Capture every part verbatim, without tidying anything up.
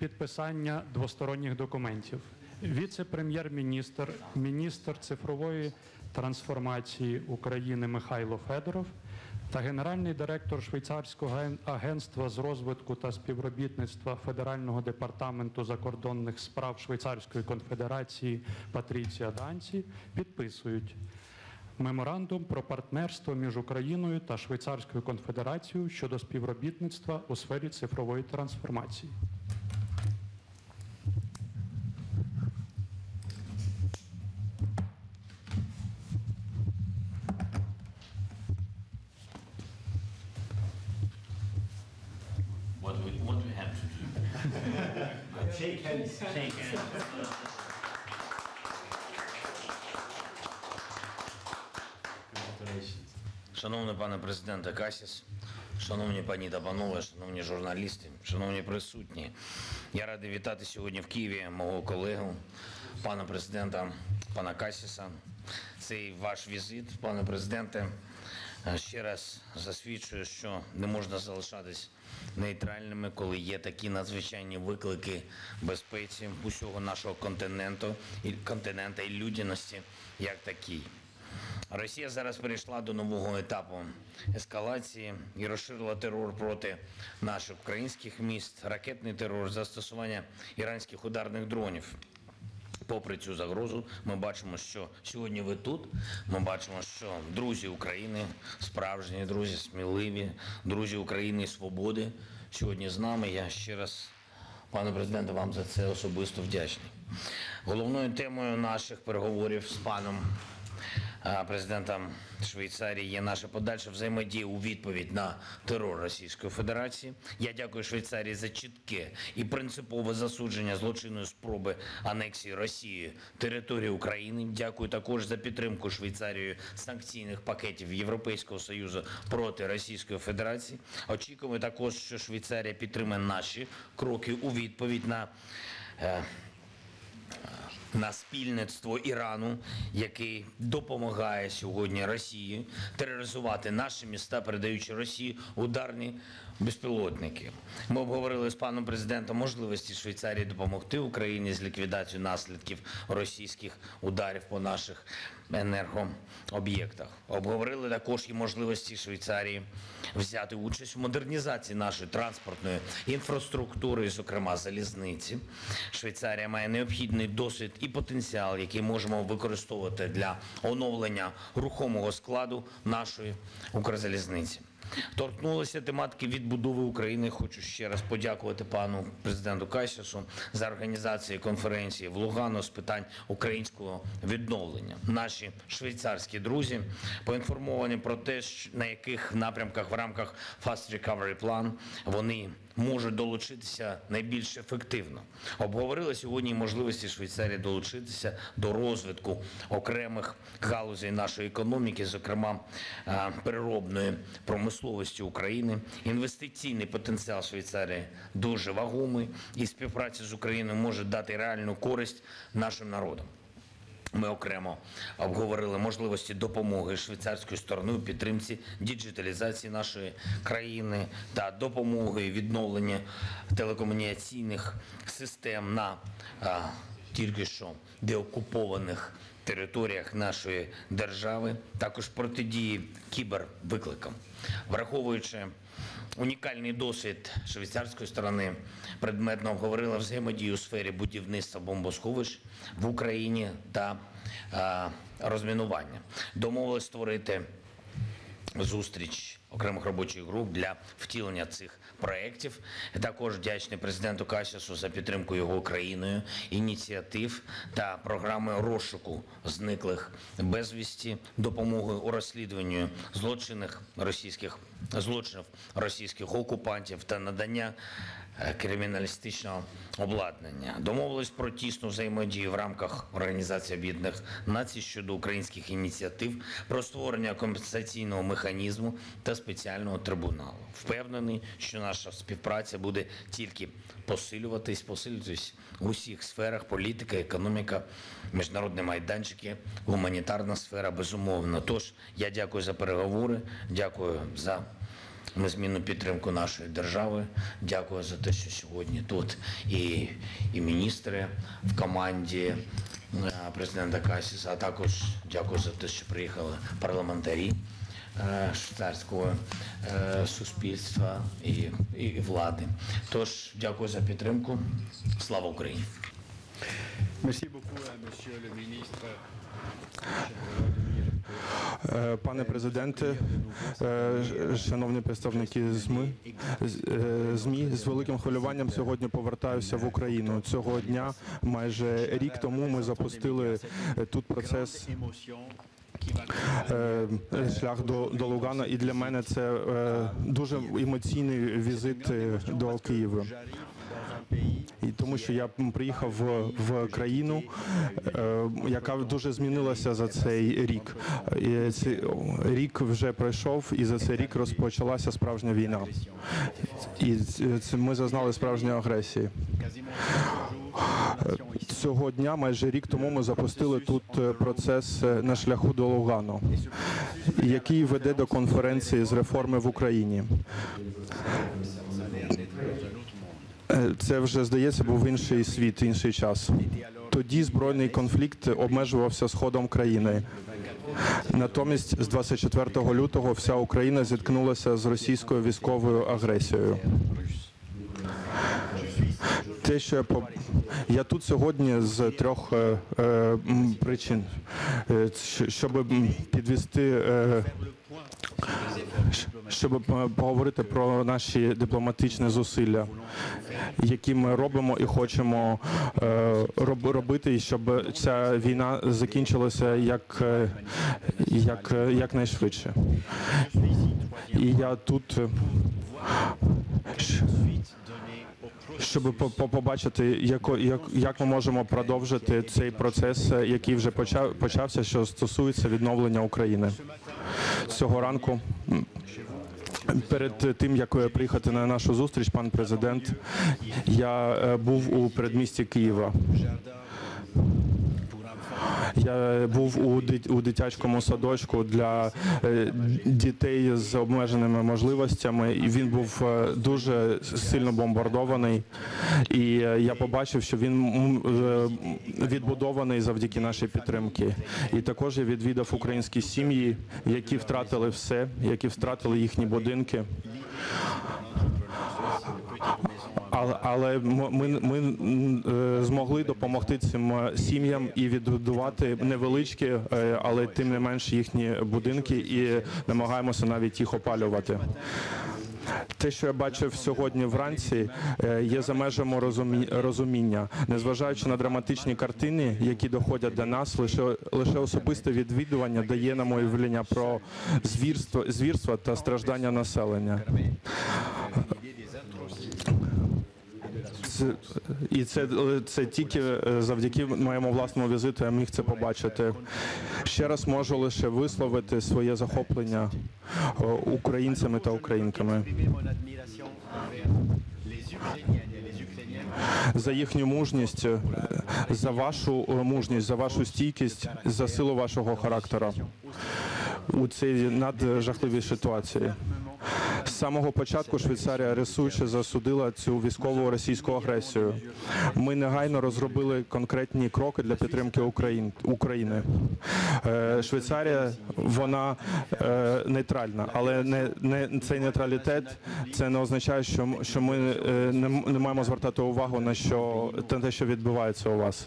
підписання двосторонніх документів. Віце-прем'єр-міністр, міністр цифрової трансформації України Михайло Федоров та генеральний директор Швейцарського агентства з розвитку та співробітництва Федерального департаменту закордонних справ Швейцарської конфедерації Патріція Данці підписують меморандум про партнерство між Україною та Швейцарською конфедерацією щодо співробітництва у сфері цифрової трансформації. What we, what we have to do. Shake hands. Shake hands. Congratulations. Шановний пане президенте Касіс, шановні пані та панове, шановні журналісти, шановні присутні, я радий вітати сьогодні в Києві мого колегу, пана президента, пана Касіса. Цей ваш візит, пане президенте, ще раз засвідчує, що не можна залишатись нейтральними, коли є такі надзвичайні виклики безпеці усього нашого континенту і континента і людяності, як такий. Росія зараз перейшла до нового етапу ескалації і розширила терор проти наших українських міст, ракетний терор, застосування іранських ударних дронів. Попри цю загрозу, ми бачимо, що сьогодні ви тут, ми бачимо, що друзі України, справжні друзі, сміливі, друзі України і свободи сьогодні з нами. Я ще раз, пане президенте, вам за це особисто вдячний. Головною темою наших переговорів з паном президентом Швейцарії є наша подальша взаємодія у відповідь на терор Російської Федерації. Я дякую Швейцарії за чітке і принципове засудження злочинної спроби анексії Росії території України. Дякую також за підтримку Швейцарією санкційних пакетів Європейського Союзу проти Російської Федерації. Очікуємо також, що Швейцарія підтримає наші кроки у відповідь на е, на спільництво Ірану, який допомагає сьогодні Росії тероризувати наші міста, передаючи Росії ударні безпілотники. Ми обговорили з паном президентом можливості Швейцарії допомогти Україні з ліквідацією наслідків російських ударів по наших енергооб'єктах. Обговорили також і можливості Швейцарії взяти участь у модернізації нашої транспортної інфраструктури, зокрема залізниці. Швейцарія має необхідний досвід і потенціал, який можемо використовувати для оновлення рухомого складу нашої Укрзалізниці. Торкнулися тематики відбудови України. Хочу ще раз подякувати пану президенту Касісу за організацію конференції в Лугано з питань українського відновлення. Наші швейцарські друзі поінформовані про те, на яких напрямках в рамках Fast Recovery Plan вони можуть долучитися найбільш ефективно. Обговорили сьогодні можливості Швейцарії долучитися до розвитку окремих галузей нашої економіки, зокрема переробної промисловості України. Інвестиційний потенціал Швейцарії дуже вагомий, і співпраця з Україною може дати реальну користь нашим народам. Ми окремо обговорили можливості допомоги швейцарської сторони у підтримці діджиталізації нашої країни та допомоги відновлення телекомунікаційних систем на а, тільки що деокупованих територіях нашої держави, також протидії кібервикликам. Враховуючи унікальний досвід швейцарської сторони, предметно обговорила взаємодію у сфері будівництва бомбосховищ в Україні та а, розмінування. Домовились створити зустріч окремих робочих груп для втілення цих проєктів. Також вдячний президенту Касісу за підтримку його країною ініціатив та програми розшуку зниклих безвісті, допомоги у розслідуванні злочинних російських злочинів російських окупантів та надання криміналістичного обладнання. Домовились про тісну взаємодію в рамках Організації Об'єднаних Націй щодо українських ініціатив про створення компенсаційного механізму та спеціального трибуналу. Впевнений, що наша співпраця буде тільки посилюватись, посилюватись в усіх сферах: політика, економіка, міжнародні майданчики, гуманітарна сфера, безумовно. Тож, я дякую за переговори, дякую за незмінну підтримку нашої держави. Дякую за те, що сьогодні тут і, і міністри в команді президента Касіса, а також дякую за те, що приїхали парламентарі швейцарського суспільства і, і, і влади. Тож, дякую за підтримку. Слава Україні! Merci beaucoup, monsieur le ministre. Пане президенте, шановні представники ЗМІ, ЗМІ, з великим хвилюванням сьогодні повертаюся в Україну. Цього дня, майже рік тому, ми запустили тут процес шлях до, до Лугана, і для мене це дуже емоційний візит до Києва. І тому що я приїхав в, в країну, е, яка дуже змінилася за цей рік. І цей рік вже пройшов, і за цей рік розпочалася справжня війна. І це ми зазнали справжньої агресії. Цього дня, майже рік тому, ми запустили тут процес на шляху до Лугану, який веде до конференції з реформи в Україні. Це вже, здається, був інший світ, інший час. Тоді збройний конфлікт обмежувався сходом країни. Натомість з двадцять четвертого лютого вся Україна зіткнулася з російською військовою агресією. Те, що я, по... я тут сьогодні з трьох е, е, причин, е, щоб підвести, е, щоб поговорити про наші дипломатичні зусилля, які ми робимо і хочемо е, роб, робити, щоб ця війна закінчилася як, як, якнайшвидше. І я тут, щоб побачити, як, як, як ми можемо продовжити цей процес, який вже почав, почався, що стосується відновлення України. Цього ранку, перед тим, як приїхати на нашу зустріч, пан президент, я був у передмісті Києва. Я був у, дит, у дитячому садочку для е, дітей з обмеженими можливостями, і він був е, дуже сильно бомбардований. І е, я побачив, що він е, відбудований завдяки нашій підтримці. І також я відвідав українські сім'ї, які втратили все, які втратили їхні будинки. Але, але ми, ми змогли допомогти цим сім'ям і відбудувати невеличкі, але тим не менш їхні будинки, і намагаємося навіть їх опалювати. Те, що я бачив сьогодні вранці, є за межами розумі... розуміння. Незважаючи на драматичні картини, які доходять до нас, лише, лише особисте відвідування дає нам уявлення про звірство, звірства та страждання населення. Це, і це, це тільки завдяки моєму власному візиту я міг це побачити. Ще раз можу лише висловити своє захоплення українцями та українками за їхню мужність, за вашу мужність, за вашу стійкість, за силу вашого характеру у цій наджахливій ситуації. З самого початку Швейцарія рішуче засудила цю військову російську агресію. Ми негайно розробили конкретні кроки для підтримки України. Швейцарія, вона нейтральна, але не, не, цей нейтралітет, це не означає, що, що ми не, не маємо звертати увагу на, що, на те, що відбувається у вас.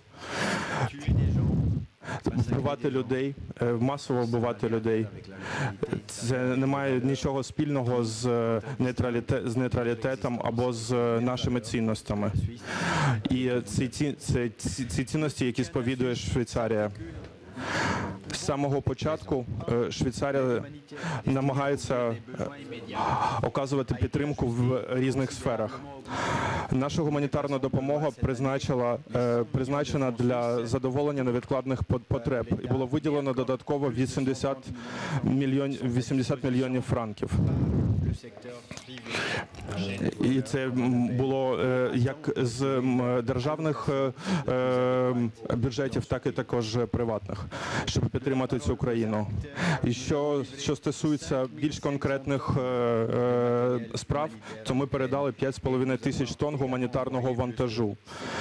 Вбивати людей, масово вбивати людей. Це не має нічого спільного з, нейтралітет, з нейтралітетом або з нашими цінностями. І ці, ці, ці, ці цінності, які сповідує Швейцарія. З самого початку Швейцарія намагається оказувати підтримку в різних сферах. Наша гуманітарна допомога призначила, призначена для задоволення невідкладних потреб і було виділено додатково вісімдесят мільйонів франків. le secteur privé. І це м, було е, як з м, державних е, е, бюджетів, так і також приватних, щоб підтримати цю країну. І що, що стосується більш конкретних е, е, справ, то ми передали п'ять з половиною тисяч тонн гуманітарного вантажу.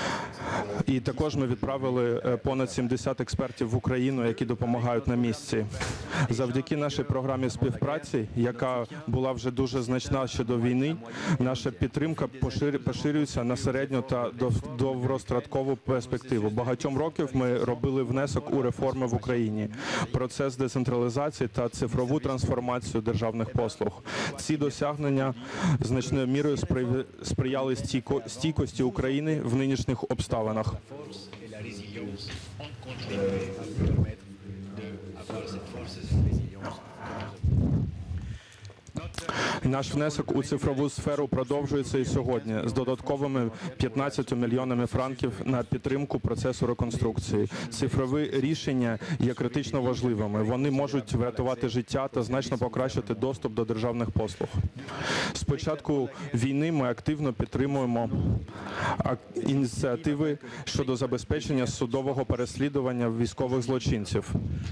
І також ми відправили е, понад сімдесят експертів в Україну, які допомагають на місці. Завдяки нашій програмі співпраці, яка була вже дуже значна ще до війни, наша підтримка пошир- поширюється на середню та дов- довгострокову перспективу. Багатьом років ми робили внесок у реформи в Україні, процес децентралізації та цифрову трансформацію державних послуг. Ці досягнення значною мірою спри- сприяли стійко- стійкості України в нинішніх обставинах. Force et la résilience ont contribué à permettre d'avoir cette force et cette résilience que nous avons. Notre Наш внесок у цифрову сферу продовжується і сьогодні з додатковими п'ятнадцятьма мільйонами франків на підтримку процесу реконструкції. Цифрові рішення є критично важливими. Вони можуть врятувати життя та значно покращити доступ до державних послуг. З початку війни ми активно підтримуємо ак- ініціативи щодо забезпечення судового переслідування військових злочинців.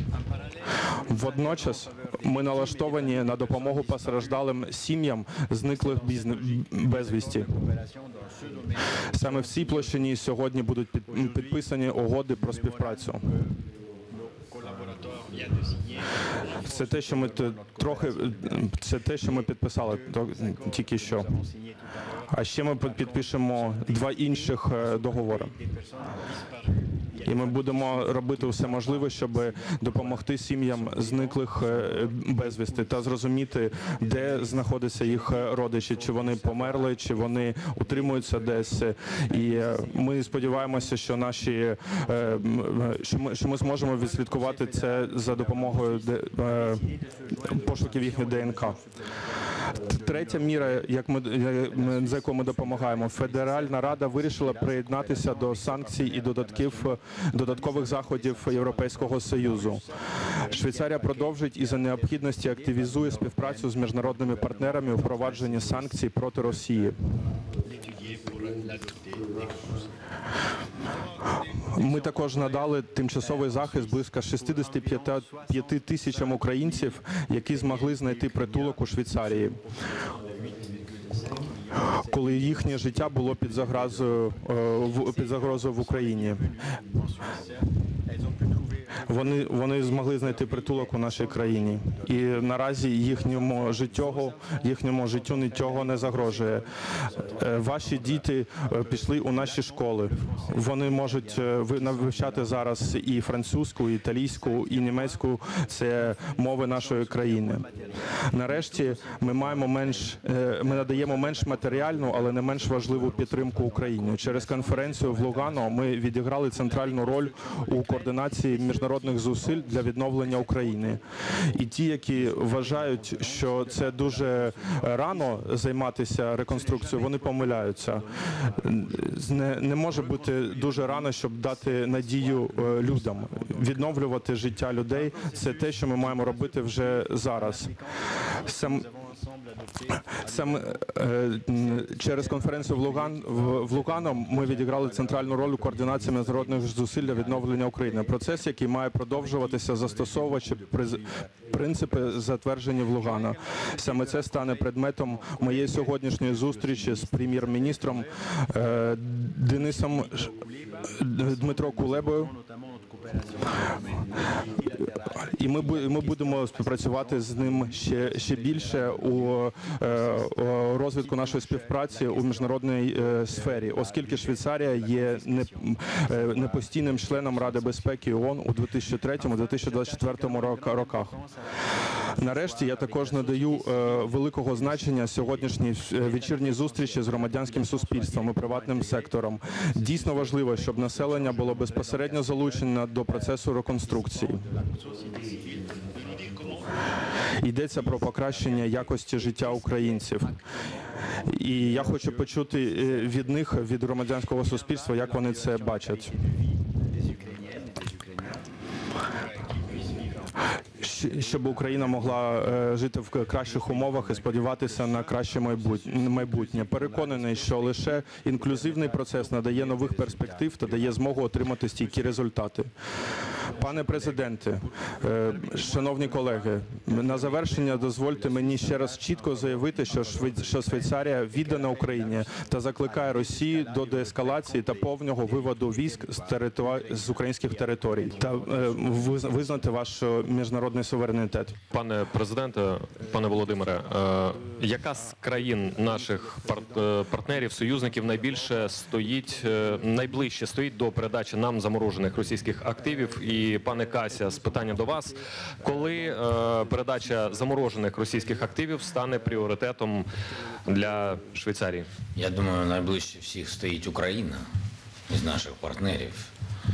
Водночас ми налаштовані на допомогу постраждалим сім'ям зниклих бізне- безвісті. coopération dans ce domaine, Саме в цій площині сьогодні будуть під- підписані угоди про співпрацю. nos collaborateurs viennent de signer. Це те, що ми т- трохи це те, що ми підписали то- тільки що. Nous avons signé tout à l'heure А ще ми під- підпишемо два інших е, договори. des personnes disparues. І ми будемо робити все можливе, щоб допомогти сім'ям зниклих е, безвісти та зрозуміти, де знаходяться їх е, родичі, чи вони померли, чи вони утримуються десь. І е, ми сподіваємося, що наші е, м, що ми, що ми зможемо відслідкувати це за допомогою де- е, пошуків їхньої ДНК. Третя міра, як ми е, за яку ми допомагаємо, Федеральна Рада вирішила приєднатися до санкцій і додатків додаткових заходів Європейського Союзу. Швейцарія продовжить і за необхідності активізує співпрацю з міжнародними партнерами у впровадженні санкцій проти Росії. D'étudier pour l'adopter dès que possible. Ми також надали тимчасовий захист близько шістдесят п'ять тисячам українців, які змогли знайти притулок у Швейцарії, коли їхнє життя було під загрозою е, в- під загрозою в Україні. Elles ont pu trouver Вони, вони змогли знайти притулок у нашій країні. І наразі їхньому життю, їхньому життю нічого не загрожує. Е, Ваші діти е, пішли у наші школи. Вони можуть е, ви- вивчати зараз і французьку, і італійську, і німецьку. Це мови нашої країни. Нарешті ми маємо менш, е, ми надаємо менш матеріальну, але не менш важливу підтримку Україні. Через конференцію в Лугано ми відіграли центральну роль у координації міжнародних зусиль для відновлення України. І ті, які вважають, що це дуже рано займатися реконструкцією, вони помиляються. Не, не може бути дуже рано, щоб дати надію е, людям. Відновлювати життя людей – це те, що ми маємо робити вже зараз. Сам, Сам е, м, через конференцію в Луган в, в Лугано ми відіграли центральну роль у координації міжнародних зусиль для відновлення України. Процес, який має продовжуватися, застосовуючи приз- принципи, затверджені в Лугано. Саме це стане предметом моєї сьогоднішньої зустрічі з прем'єр-міністром е, Денисом Ш- Дмитро Кулебою. І ми бу- ми будемо співпрацювати з ним ще ще більше у е, у розвитку нашої співпраці у міжнародній е, сфері, оскільки Швейцарія є не, е, непостійним членом Ради безпеки ООН у дві тисячі третьому - дві тисячі двадцять четвертому рока- роках. Нарешті я також надаю е, великого значення сьогоднішній е, вечірній зустрічі з громадянським суспільством і приватним сектором. Дійсно важливо, щоб населення було безпосередньо залучено до процесу реконструкції. Йдеться про покращення якості життя українців. І я хочу почути е, від них, від громадянського суспільства, як вони це бачать. щ- щоб Україна могла е, жити в к- кращих умовах і сподіватися на краще майбут- майбутнє. Переконаний, що лише інклюзивний процес надає нових перспектив та дає змогу отримати стійкі результати. Пане президенте, е, шановні колеги, на завершення дозвольте мені ще раз чітко заявити, що Швей- що Швейцарія віддана Україні та закликає Росію до деескалації та повного виводу військ з територ- з українських територій та е, виз- визнати ваш е, міжнародний суверенітет. Пане президенте, пане Володимире, е, яка з країн наших пар- е, партнерів, союзників найбільше стоїть, е, найближче стоїть до передачі нам заморожених російських активів? І пане Кася, з питання до вас, коли е, передача заморожених російських активів стане пріоритетом для Швейцарії? Я думаю, найближче всіх стоїть Україна із наших партнерів.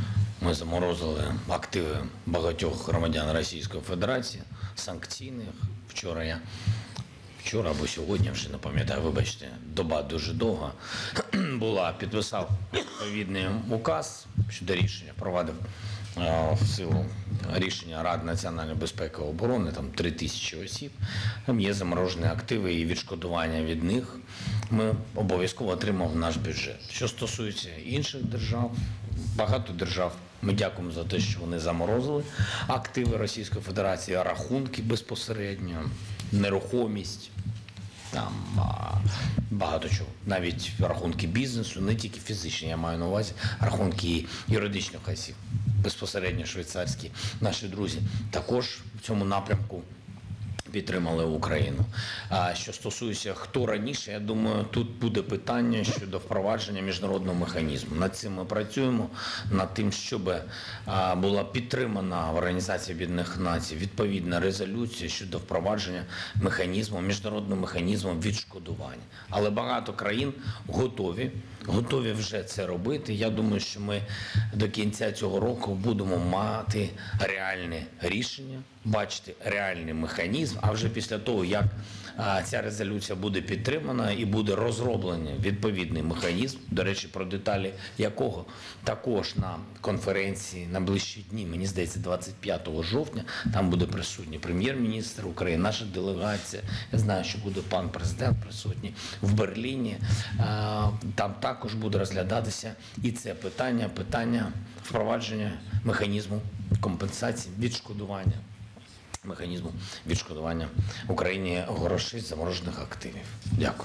Ми заморозили активи багатьох громадян Російської Федерації, санкційних. Вчора я, вчора або сьогодні, вже не пам'ятаю, вибачте, доба дуже довга, була, підписав відповідний указ щодо рішення, провадив е, в силу рішення Ради національної безпеки і оборони, там три тисячі осіб, там є заморожені активи і відшкодування від них. Ми обов'язково отримав наш бюджет. Що стосується інших держав, багато держав, ми дякуємо за те, що вони заморозили активи Російської Федерації, рахунки безпосередньо, нерухомість, там а, багато чого. Навіть рахунки бізнесу, не тільки фізичні, я маю на увазі, рахунки юридичних осіб, безпосередньо швейцарські наші друзі також в цьому напрямку підтримали Україну. А що стосується хто раніше, я думаю, тут буде питання щодо впровадження міжнародного механізму. Над цим ми працюємо, над тим, щоб а, була підтримана в Організації Об'єднаних Націй відповідна резолюція щодо впровадження механізму, міжнародного механізму відшкодування. Але багато країн готові, готові вже це робити. Я думаю, що ми до кінця цього року будемо мати реальне рішення, бачити реальний механізм, а вже після того, як а, ця резолюція буде підтримана і буде розроблений відповідний механізм, до речі, про деталі якого також на конференції на ближчі дні, мені здається, двадцять п'ятого жовтня, там буде присутній прем'єр-міністр України, наша делегація, я знаю, що буде пан президент присутній в Берліні, а, там також буде розглядатися і це питання, питання впровадження механізму компенсації, відшкодування. Механізму відшкодування Україні грошей з заморожених активів. Дякую.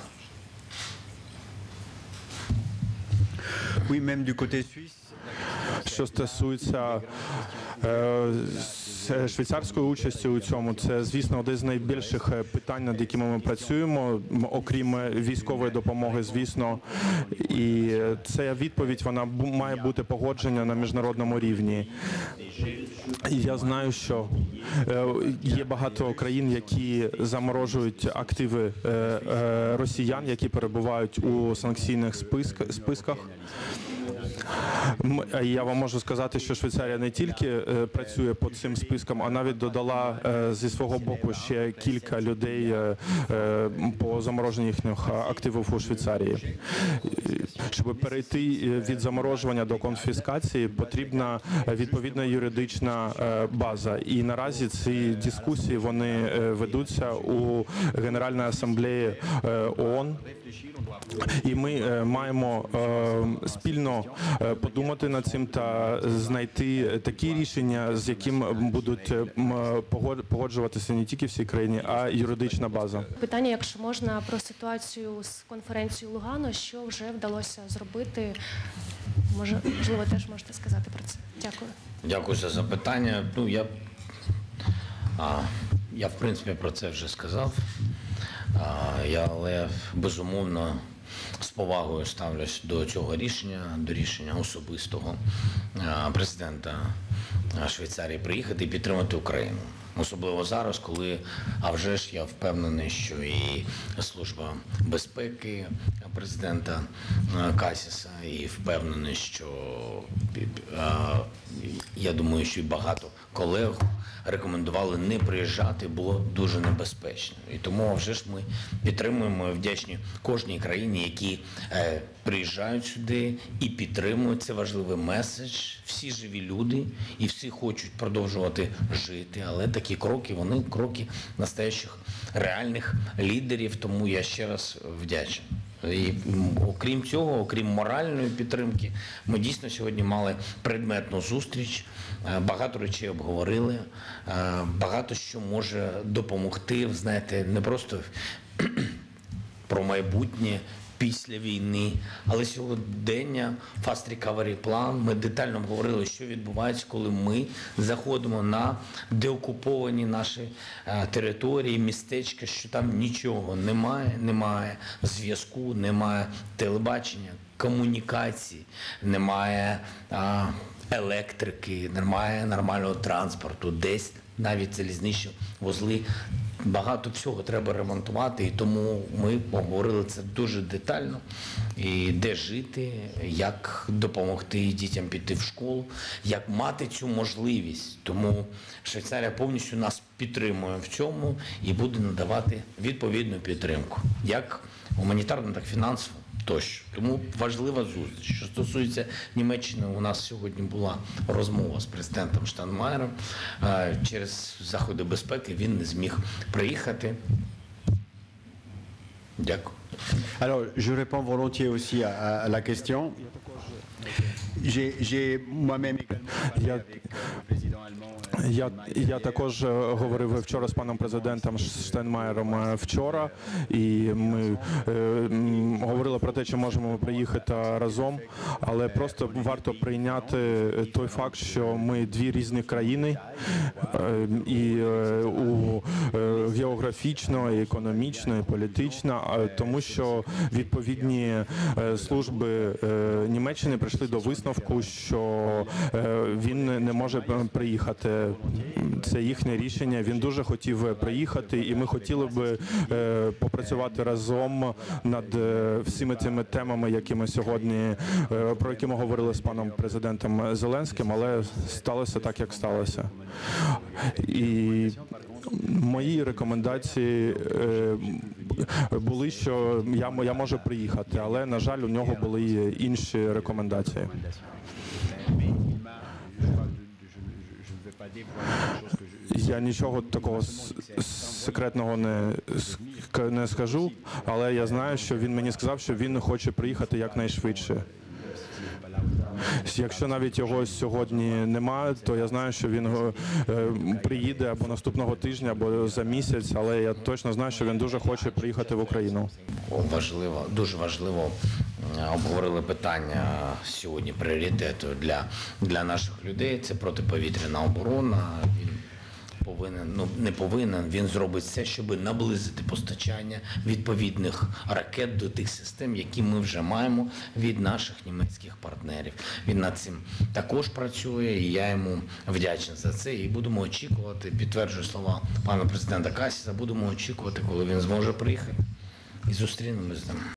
Oui, même du côté suisse. Що стосується е, с- швейцарської участі у цьому, це, звісно, одне з найбільших е, питань, над якими ми працюємо, м, окрім е, військової допомоги, звісно. І е, ця відповідь, вона бу- має бути погоджена на міжнародному рівні. І я знаю, що е, є багато країн, які заморожують активи е, е, росіян, які перебувають у санкційних списк- списках. М- Я вам можу сказати, що Швейцарія не тільки е, працює по цим спискам, а навіть додала е, зі свого боку ще кілька людей е, е, по замороженню їхніх активів у Швейцарії. Щоб перейти від заморожування до конфіскації, потрібна відповідна юридична е, база. І наразі ці дискусії вони е, ведуться у Генеральній асамблеї е, ООН. І ми е, маємо е, спільно е, подумати над цим та знайти такі рішення, з яким будуть е, м, погод- погоджуватися не тільки всі країни, а й юридична база. Питання, якщо можна, про ситуацію з конференцією Лугано, що вже вдалося зробити? Може, можливо, теж можете сказати про це. Дякую. Дякую за запитання. Ну, я, а, я в принципі, про це вже сказав. А, я, але, безумовно, з повагою ставлюсь до цього рішення, до рішення особистого а, президента Швейцарії приїхати і підтримати Україну. Особливо зараз, коли, а вже ж я впевнений, що і Служба безпеки президента е, Касіса і впевнений, що е, я думаю, що і багато колег рекомендували не приїжджати, було дуже небезпечно. І тому вже ж ми підтримуємо, вдячні кожній країні, які е, приїжджають сюди і підтримують. Це важливий меседж. Всі живі люди і всі хочуть продовжувати жити, але такі кроки, вони кроки настоящих реальних лідерів, тому я ще раз вдячний. І окрім цього, окрім моральної підтримки, ми дійсно сьогодні мали предметну зустріч, багато речей обговорили, багато що може допомогти, знаєте, не просто про майбутнє після війни, але сьогодення Fast Recovery Plan, ми детально обговорили, що відбувається, коли ми заходимо на деокуповані наші а, території, містечка, що там нічого немає, немає зв'язку, немає телебачення, комунікацій, немає а, електрики, немає нормального транспорту, десь навіть залізничні вузли. Багато всього треба ремонтувати, і тому ми обговорили це дуже детально. І де жити, як допомогти дітям піти в школу, як мати цю можливість. Тому Швейцарія повністю нас підтримує в цьому і буде надавати відповідну підтримку, як гуманітарну, так і фінансову. Тощо. Тому важлива зустріч. Що стосується Німеччини, у нас сьогодні була розмова з президентом Штайнмаєром. Через заходи безпеки він не зміг приїхати. Дякую. Alors, je réponds volontiers aussi à, à- à la question. J'ai j'ai moi-même également parlé Я- avec euh, le président allemand. euh, Я, Steinmeier. я також е, говорив вчора з паном президентом Штайнмаєром е, вчора, і ми е, м, говорили про те, чи можемо ми приїхати разом, але просто варто прийняти той факт, що ми дві різні країни, е, і е, у е, географічно, і економічно, і політично, а тому що відповідні е, служби е, Німеччини прийшли до висновку, що е, він не може приїхати. Це їхнє рішення. Він дуже хотів приїхати, і ми хотіли б е, попрацювати разом над е, всіми цими темами, які ми сьогодні, е, про які ми говорили з паном президентом Зеленським, але сталося так, як сталося. І мої рекомендації е, були, що я, я можу приїхати, але, на жаль, у нього були і інші рекомендації. Mais il m'a, je, crois que je, je- je ne vais pas dévoiler des choses que je, Я нічого такого с- секретного не, ск- не скажу, але я знаю, що він мені сказав, що він хоче приїхати якнайшвидше. Якщо навіть його сьогодні немає, то я знаю, що він е, приїде або наступного тижня, або за місяць, але я точно знаю, що він дуже хоче приїхати в Україну. Важливо, дуже важливо е, обговорили питання сьогодні пріоритету для, для наших людей. Це протиповітряна оборона. Він повинен, ну не повинен, він зробить все, щоб наблизити постачання відповідних ракет до тих систем, які ми вже маємо від наших німецьких партнерів. Він над цим також працює, і я йому вдячний за це. І будемо очікувати, підтверджую слова пана президента Касіса, будемо очікувати, коли він зможе приїхати і зустрінемось з ним.